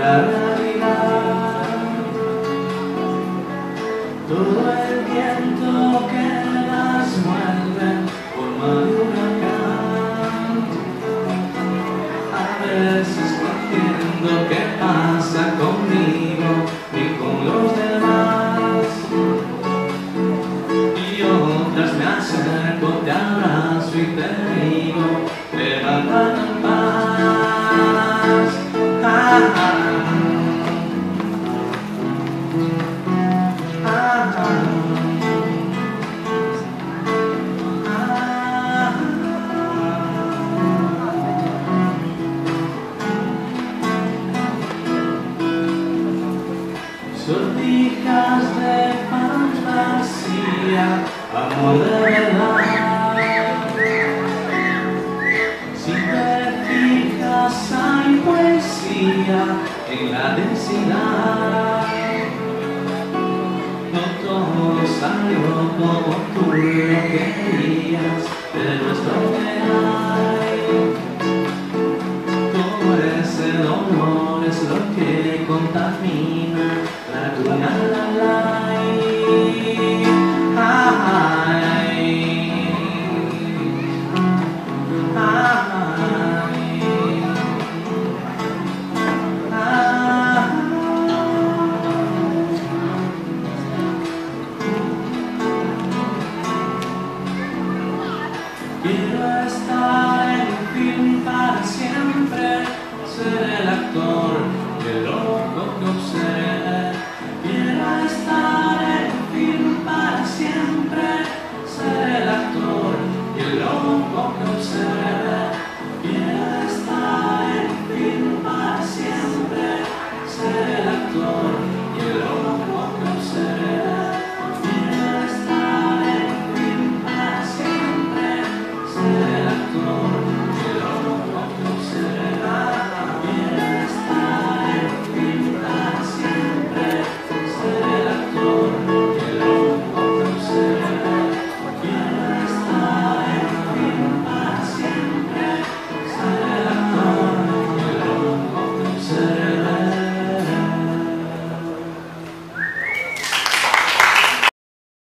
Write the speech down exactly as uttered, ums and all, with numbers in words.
la realidad. Todo el viento que las mueve forma de huracán. A veces no entiendo qué pasa conmigo ni con los demás, y otras me acerco, te abrazo y te digo, levántate en paz. Ah, ah. Sortijas de fantasía, amor de verdad. Si te fijas hay poesía en la densidad. No todo salió como tú lo querías, pero es lo que hay. Todo ese dolor es lo que contamina la luna, la la. Quiero estar en un film para siempre, ser el actor, el loco que observe. Quiero estar en un film para siempre, ser el actor y el loco que observe.